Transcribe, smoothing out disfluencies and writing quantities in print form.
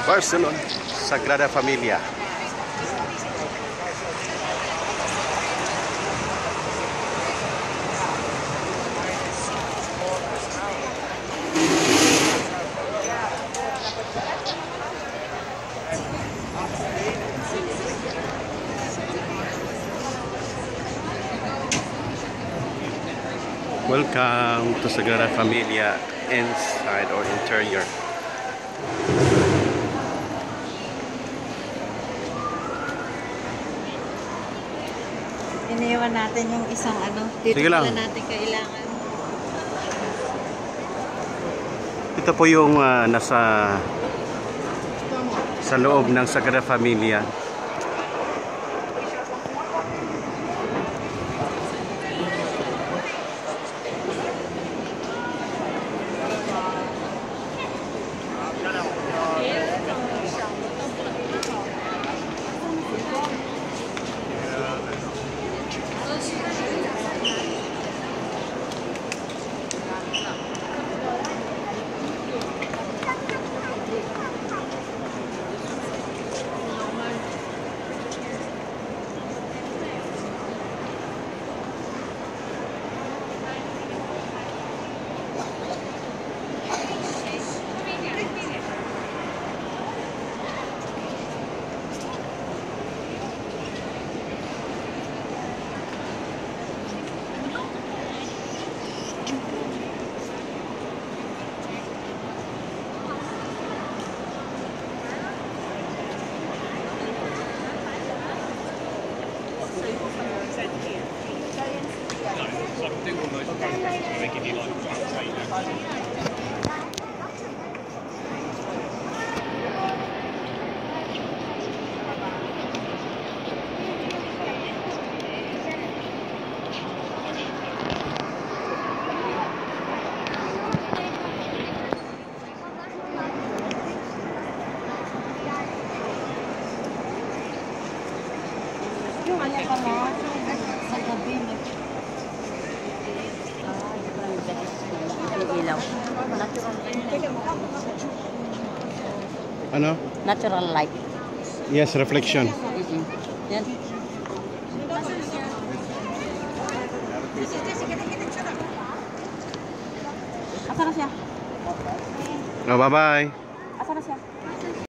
Barcelona, Sagrada Familia. Welcome to Sagrada Familia inside or interior. Iniwan natin yung isang dito pala natin kailangan. Ito po yung nasa sa loob ng Sagrada Familia. Yung pala, sa gabi ilaw. Ano? Natural light. Yes, reflection. Yan. Asa na siya? Oh, bye-bye. Asa na siya?